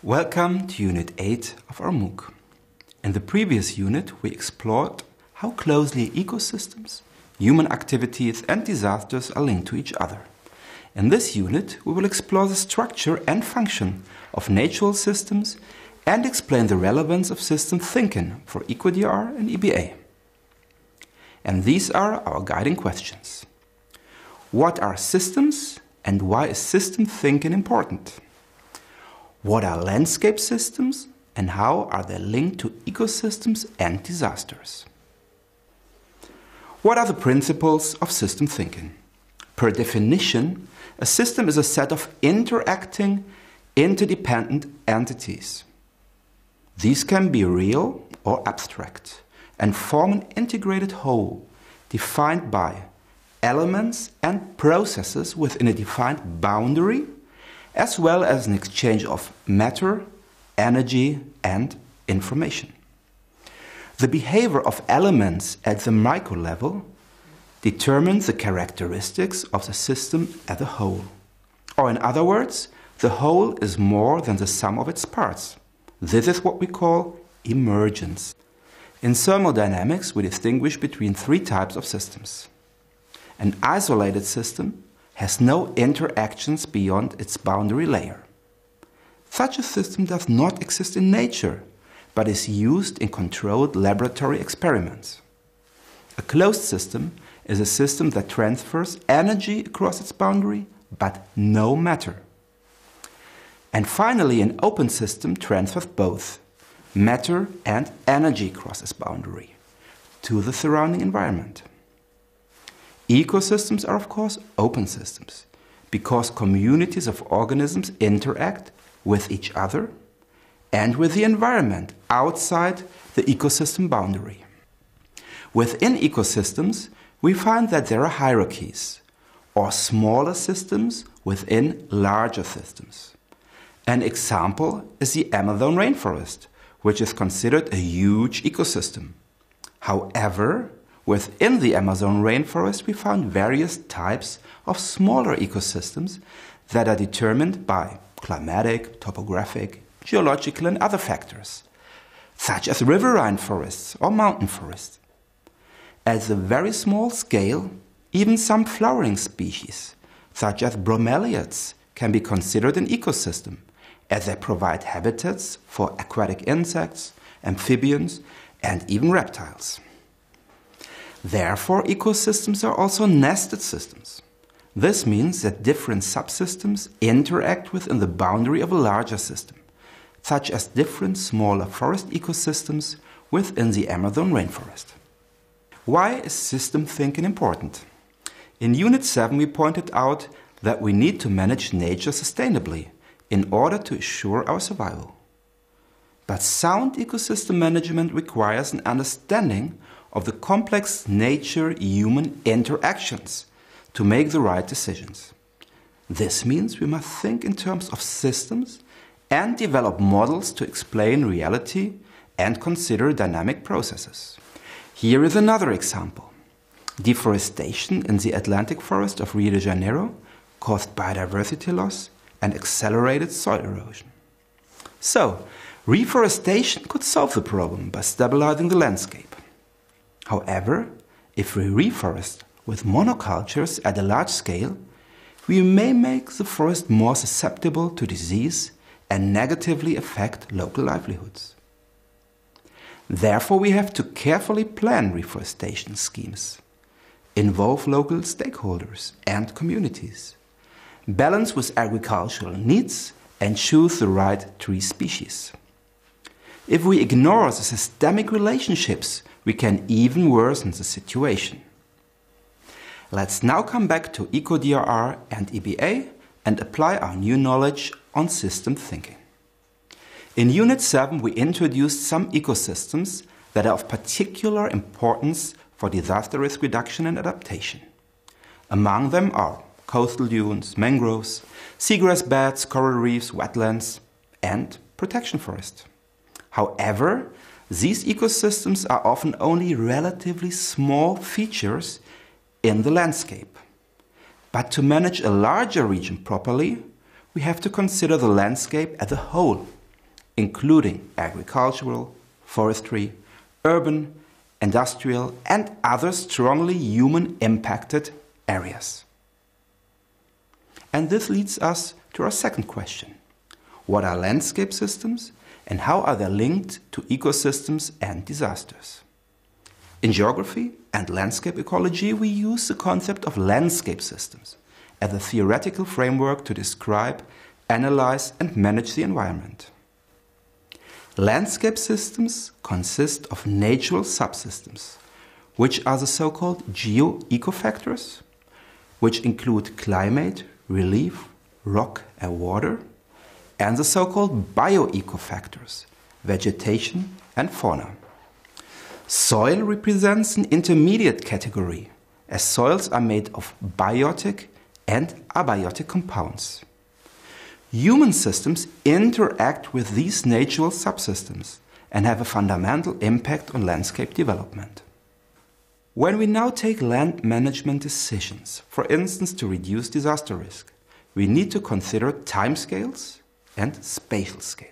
Welcome to Unit 8 of our MOOC. In the previous unit, we explored how closely ecosystems, human activities and disasters are linked to each other. In this unit, we will explore the structure and function of natural systems and explain the relevance of system thinking for Eco-DRR and EBA. And these are our guiding questions. What are systems and why is system thinking important? What are landscape systems and how are they linked to ecosystems and disasters? What are the principles of system thinking? Per definition, a system is a set of interacting, interdependent entities. These can be real or abstract and form an integrated whole defined by elements and processes within a defined boundary, as well as an exchange of matter, energy, and information. The behavior of elements at the micro level determines the characteristics of the system as a whole. Or in other words, the whole is more than the sum of its parts. This is what we call emergence. In thermodynamics, we distinguish between three types of systems. An isolated system has no interactions beyond its boundary layer. Such a system does not exist in nature, but is used in controlled laboratory experiments. A closed system is a system that transfers energy across its boundary, but no matter. And finally, an open system transfers both matter and energy across its boundary to the surrounding environment. Ecosystems are, of course, open systems because communities of organisms interact with each other and with the environment outside the ecosystem boundary. Within ecosystems, we find that there are hierarchies, or smaller systems within larger systems. An example is the Amazon rainforest, which is considered a huge ecosystem. However, within the Amazon rainforest, we found various types of smaller ecosystems that are determined by climatic, topographic, geological and other factors, such as riverine forests or mountain forests. At a very small scale, even some flowering species, such as bromeliads, can be considered an ecosystem, as they provide habitats for aquatic insects, amphibians, and even reptiles. Therefore, ecosystems are also nested systems. This means that different subsystems interact within the boundary of a larger system, such as different smaller forest ecosystems within the Amazon rainforest. Why is system thinking important? In Unit 7, we pointed out that we need to manage nature sustainably in order to assure our survival. But sound ecosystem management requires an understanding of the complex nature-human interactions to make the right decisions. This means we must think in terms of systems and develop models to explain reality and consider dynamic processes. Here is another example. Deforestation in the Atlantic forest of Rio de Janeiro caused biodiversity loss and accelerated soil erosion. So, reforestation could solve the problem by stabilizing the landscape. However, if we reforest with monocultures at a large scale, we may make the forest more susceptible to disease and negatively affect local livelihoods. Therefore, we have to carefully plan reforestation schemes, involve local stakeholders and communities, balance with agricultural needs, and choose the right tree species. If we ignore the systemic relationships, we can even worsen the situation. Let's now come back to Eco-DRR and EBA and apply our new knowledge on system thinking. In Unit 7, we introduced some ecosystems that are of particular importance for disaster risk reduction and adaptation. Among them are coastal dunes, mangroves, seagrass beds, coral reefs, wetlands, and protection forest. However, these ecosystems are often only relatively small features in the landscape. But to manage a larger region properly, we have to consider the landscape as a whole. including agricultural, forestry, urban, industrial, and other strongly human-impacted areas. And this leads us to our second question. What are landscape systems and how are they linked to ecosystems and disasters? In geography and landscape ecology, we use the concept of landscape systems as a theoretical framework to describe, analyze, and manage the environment. Landscape systems consist of natural subsystems, which are the so-called geo-ecofactors, which include climate, relief, rock, and water, and the so-called bio-ecofactors, vegetation and fauna. Soil represents an intermediate category, as soils are made of biotic and abiotic compounds. Human systems interact with these natural subsystems and have a fundamental impact on landscape development. When we now take land management decisions, for instance to reduce disaster risk, we need to consider timescales and spatial scales.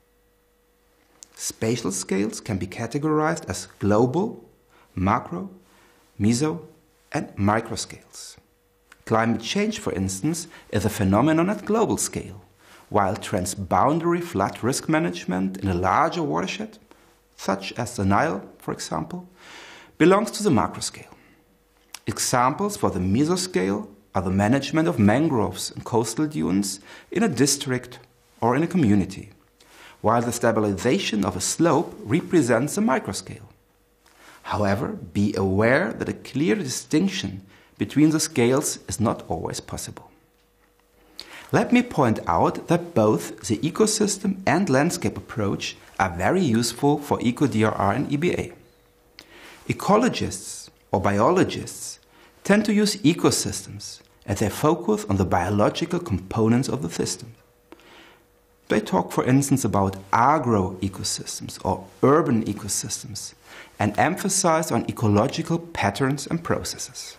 Spatial scales can be categorized as global, macro, meso, and micro scales. Climate change, for instance, is a phenomenon at global scale, while transboundary flood risk management in a larger watershed, such as the Nile, for example, belongs to the macro scale. Examples for the mesoscale are the management of mangroves and coastal dunes in a district or in a community, while the stabilization of a slope represents the microscale. However, be aware that a clear distinction between the scales is not always possible. Let me point out that both the ecosystem and landscape approach are very useful for Eco-DRR and EBA. Ecologists or biologists tend to use ecosystems as they focus on the biological components of the system. They talk, for instance, about agro-ecosystems or urban ecosystems and emphasize on ecological patterns and processes.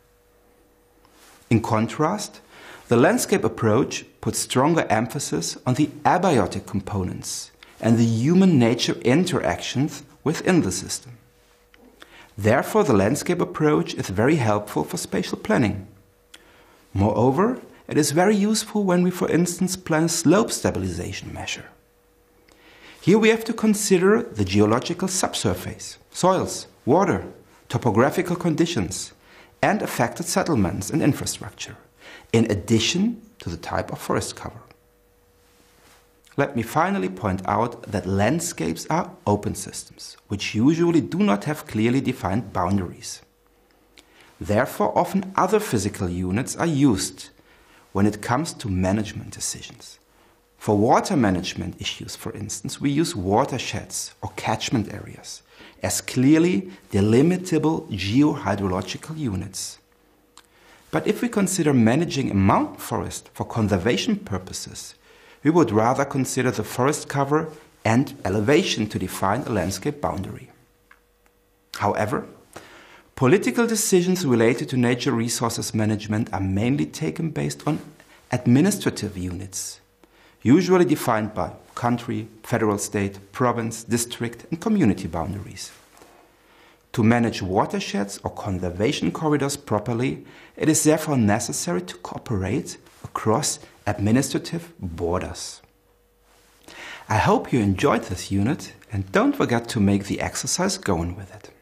In contrast, the landscape approach puts stronger emphasis on the abiotic components and the human-nature interactions within the system. Therefore, the landscape approach is very helpful for spatial planning. Moreover, it is very useful when we, for instance, plan a slope stabilization measure. Here we have to consider the geological subsurface, soils, water, topographical conditions, and affected settlements and infrastructure, in addition to the type of forest cover. Let me finally point out that landscapes are open systems, which usually do not have clearly defined boundaries. Therefore, often other physical units are used when it comes to management decisions. For water management issues, for instance, we use watersheds or catchment areas as clearly delimitable geohydrological units. But if we consider managing a mountain forest for conservation purposes, we would rather consider the forest cover and elevation to define a landscape boundary. However, political decisions related to nature resources management are mainly taken based on administrative units, usually defined by country, federal state, province, district, and community boundaries. To manage watersheds or conservation corridors properly, it is therefore necessary to cooperate across administrative borders. I hope you enjoyed this unit and don't forget to make the exercise going with it.